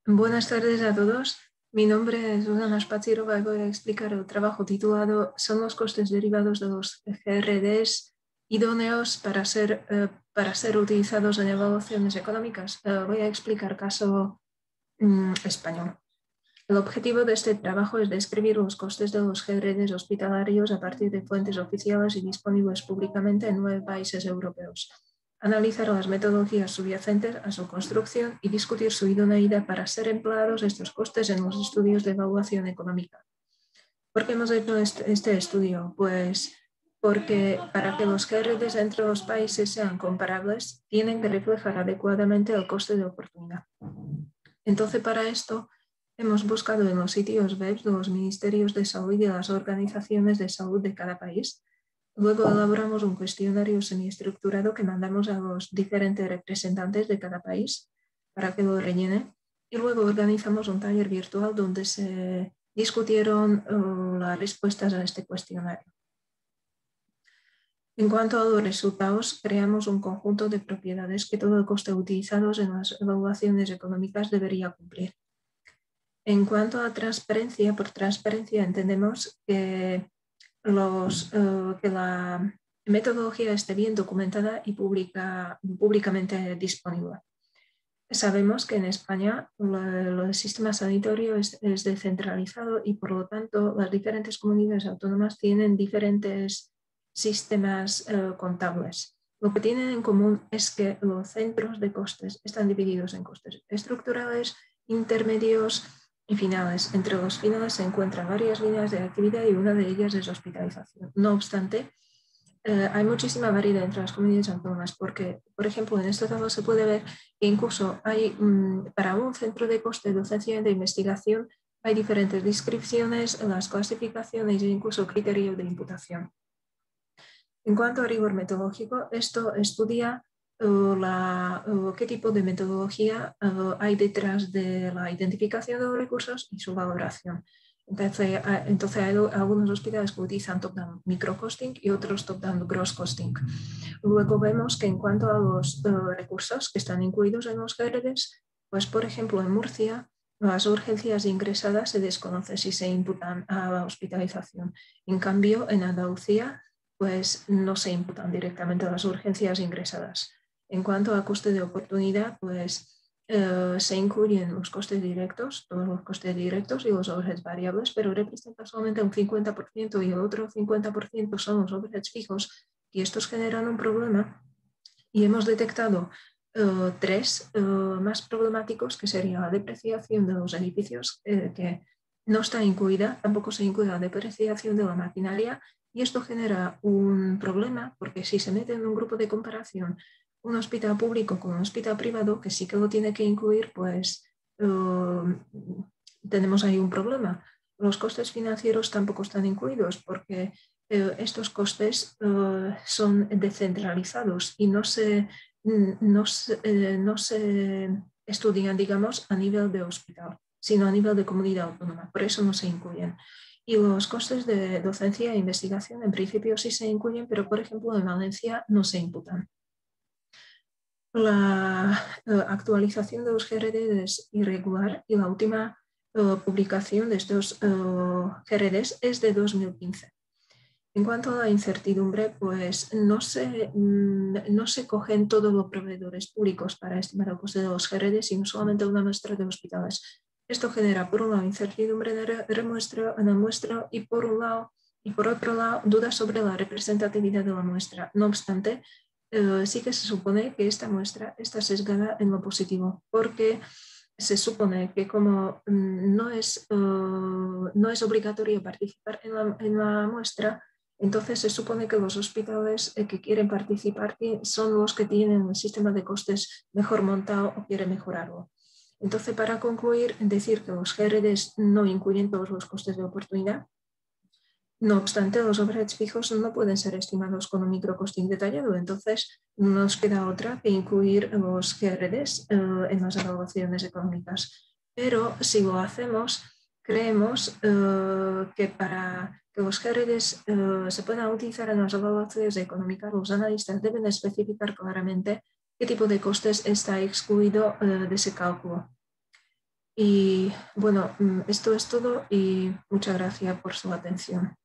Buenas tardes a todos. Mi nombre es Susana Spatzirova y voy a explicar el trabajo titulado ¿Son los costes derivados de los GRDs idóneos para ser utilizados en evaluaciones económicas? Voy a explicar caso español. El objetivo de este trabajo es describir los costes de los GRDs hospitalarios a partir de fuentes oficiales y disponibles públicamente en 9 países europeos. Analizar las metodologías subyacentes a su construcción y discutir su idoneidad para ser empleados estos costes en los estudios de evaluación económica. ¿Por qué hemos hecho este estudio? Pues porque para que los GRDs entre los países sean comparables, tienen que reflejar adecuadamente el coste de oportunidad. Entonces, para esto, hemos buscado en los sitios web de los ministerios de salud y de las organizaciones de salud de cada país. Luego elaboramos un cuestionario semiestructurado que mandamos a los diferentes representantes de cada país para que lo rellenen. Y luego organizamos un taller virtual donde se discutieron las respuestas a este cuestionario. En cuanto a los resultados, creamos un conjunto de propiedades que todo el coste utilizados en las evaluaciones económicas debería cumplir. En cuanto a transparencia, por transparencia entendemos que la metodología esté bien documentada y públicamente disponible. Sabemos que en España el sistema sanitario es descentralizado y por lo tanto las diferentes comunidades autónomas tienen diferentes sistemas contables. Lo que tienen en común es que los centros de costes están divididos en costes estructurales, intermedios y finales. Entre los finales se encuentran varias líneas de actividad y una de ellas es hospitalización. No obstante, hay muchísima variedad entre las comunidades autónomas porque, por ejemplo, en este caso se puede ver que incluso hay, para un centro de coste de docencia y de investigación, hay diferentes descripciones, las clasificaciones e incluso criterios de imputación. En cuanto a rigor metodológico, esto estudia qué tipo de metodología hay detrás de la identificación de los recursos y su valoración. Entonces hay algunos hospitales que utilizan top-down microcosting y otros top-down gross costing. Luego vemos que en cuanto a los recursos que están incluidos en los GRDs, pues por ejemplo en Murcia, las urgencias ingresadas se desconoce si se imputan a la hospitalización. En cambio, en Andalucía, pues no se imputan directamente a las urgencias ingresadas. En cuanto a coste de oportunidad, pues se incluyen los costes directos, todos los costes directos y los overheads variables, pero representa solamente un 50% y el otro 50% son los overheads fijos y estos generan un problema y hemos detectado tres más problemáticos que serían la depreciación de los edificios que no está incluida, tampoco se incluye la depreciación de la maquinaria y esto genera un problema porque si se mete en un grupo de comparación un hospital público con un hospital privado que sí que lo tiene que incluir, pues tenemos ahí un problema. Los costes financieros tampoco están incluidos porque estos costes son descentralizados y no se estudian, digamos, a nivel de hospital, sino a nivel de comunidad autónoma. Por eso no se incluyen. Y los costes de docencia e investigación en principio sí se incluyen, pero por ejemplo en Valencia no se imputan. La actualización de los GRD es irregular y la última publicación de estos GRDs es de 2015. En cuanto a la incertidumbre, pues no se cogen todos los proveedores públicos para estimar el coste de los GRDs, sino solamente una muestra de hospitales. Esto genera, por un lado, incertidumbre en la muestra y por otro lado, dudas sobre la representatividad de la muestra. No obstante, sí que se supone que esta muestra está sesgada en lo positivo, porque se supone que como no es obligatorio participar en la muestra, entonces se supone que los hospitales que quieren participar son los que tienen el sistema de costes mejor montado o quieren mejorarlo. Entonces, para concluir, decir que los GRDs no incluyen todos los costes de oportunidad. No obstante, los overheads fijos no pueden ser estimados con un microcosting detallado, entonces no nos queda otra que incluir los GRDs en las evaluaciones económicas. Pero si lo hacemos, creemos que para que los GRDs se puedan utilizar en las evaluaciones económicas, los analistas deben especificar claramente qué tipo de costes está excluido de ese cálculo. Y bueno, esto es todo y muchas gracias por su atención.